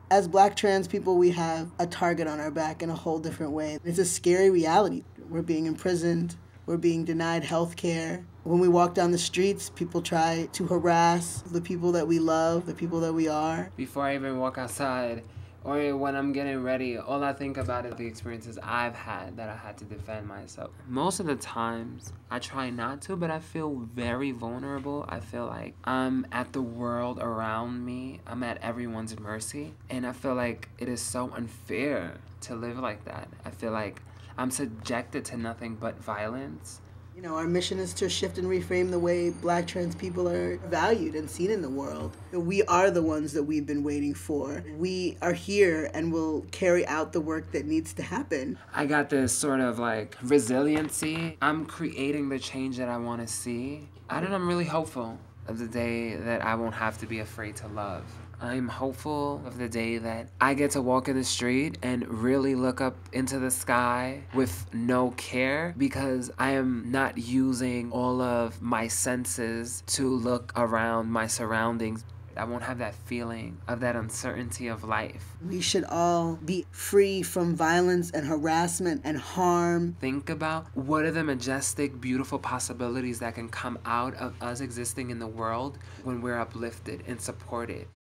As Black trans people, we have a target on our back in a whole different way. It's a scary reality. We're being imprisoned. We're being denied health care. When we walk down the streets, people try to harass the people that we love, the people that we are. Before I even walk outside, or when I'm getting ready, all I think about is the experiences I've had that I had to defend myself. Most of the times, I try not to, but I feel very vulnerable. I feel like I'm at the world around me. I'm at everyone's mercy. And I feel like it is so unfair to live like that. I feel like I'm subjected to nothing but violence. You know, our mission is to shift and reframe the way Black trans people are valued and seen in the world. We are the ones that we've been waiting for. We are here and will carry out the work that needs to happen. I got this sort of like resiliency. I'm creating the change that I want to see. I'm really hopeful of the day that I won't have to be afraid to love. I'm hopeful of the day that I get to walk in the street and really look up into the sky with no care, because I am not using all of my senses to look around my surroundings. I won't have that feeling of that uncertainty of life. We should all be free from violence and harassment and harm. Think about what are the majestic, beautiful possibilities that can come out of us existing in the world when we're uplifted and supported.